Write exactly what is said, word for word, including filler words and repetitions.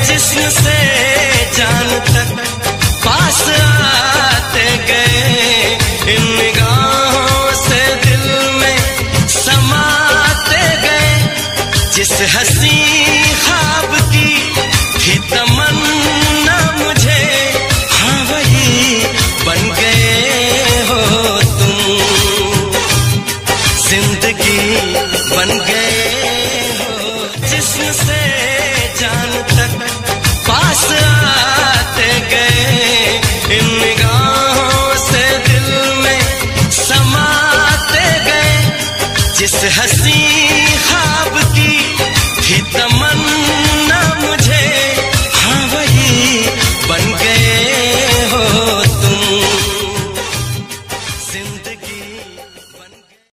जिस्म से जान तक पास आते गए, इन निगाहों से दिल में समाते गए। जिस हसी ख्वाब की थी तमन्ना मुझे, हाँ वही बन गए हो तुम, जिंदगी बन गए हो। जिस्म से जान तक पास आते गए, इन निगाहों से दिल में समाते गए। जिस हसी ख्वाब की थी तमन्ना